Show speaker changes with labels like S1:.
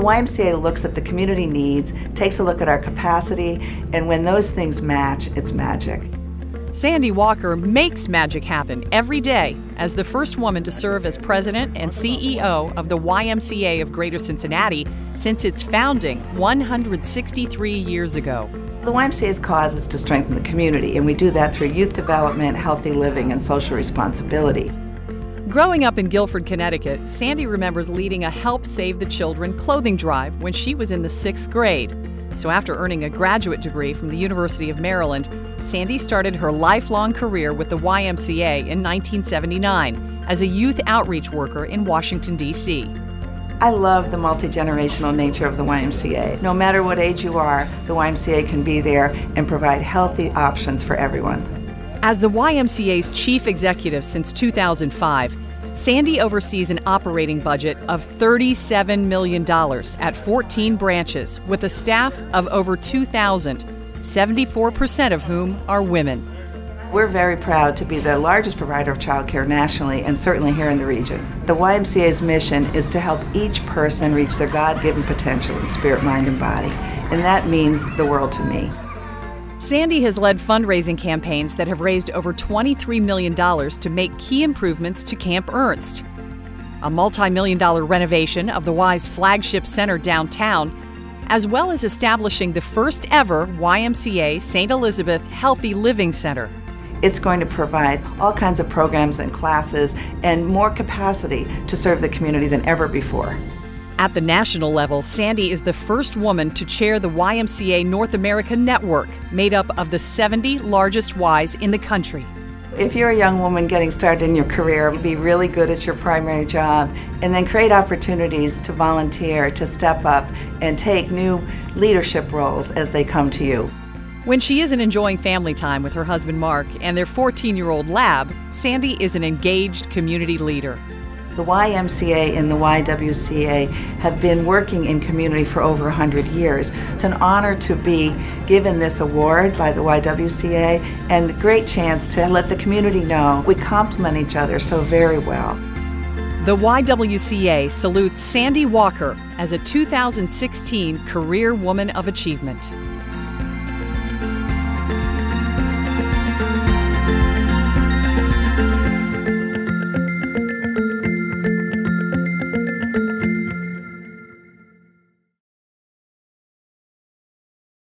S1: YMCA looks at the community needs, takes a look at our capacity, and when those things match, it's magic.
S2: Sandy Walker makes magic happen every day as the first woman to serve as president and CEO of the YMCA of Greater Cincinnati since its founding 163 years ago.
S1: The YMCA's cause is to strengthen the community, and we do that through youth development, healthy living, and social responsibility.
S2: Growing up in Guilford, Connecticut, Sandy remembers leading a Help Save the Children clothing drive when she was in the 6th grade. So after earning a graduate degree from the University of Maryland, Sandy started her lifelong career with the YMCA in 1979 as a youth outreach worker in Washington, D.C.
S1: I love the multi-generational nature of the YMCA. No matter what age you are, the YMCA can be there and provide healthy options for everyone.
S2: As the YMCA's chief executive since 2005, Sandy oversees an operating budget of $37 million at 14 branches with a staff of over 2,000, 74% of whom are women.
S1: We're very proud to be the largest provider of childcare nationally and certainly here in the region. The YMCA's mission is to help each person reach their God-given potential in spirit, mind, and body, and that means the world to me.
S2: Sandy has led fundraising campaigns that have raised over $23 million to make key improvements to Camp Ernst, a multi-million-dollar renovation of the Y's flagship center downtown, as well as establishing the first ever YMCA St. Elizabeth Healthy Living Center.
S1: It's going to provide all kinds of programs and classes and more capacity to serve the community than ever before.
S2: At the national level, Sandy is the first woman to chair the YMCA North America Network, made up of the 70 largest Ys in the country.
S1: If you're a young woman getting started in your career, be really good at your primary job and then create opportunities to volunteer, to step up, and take new leadership roles as they come to you.
S2: When she isn't enjoying family time with her husband Mark and their 14-year-old lab, Sandy is an engaged community leader.
S1: The YMCA and the YWCA have been working in community for over 100 years. It's an honor to be given this award by the YWCA and a great chance to let the community know we complement each other so very well.
S2: The YWCA salutes Sandy Walker as a 2016 Career Woman of Achievement.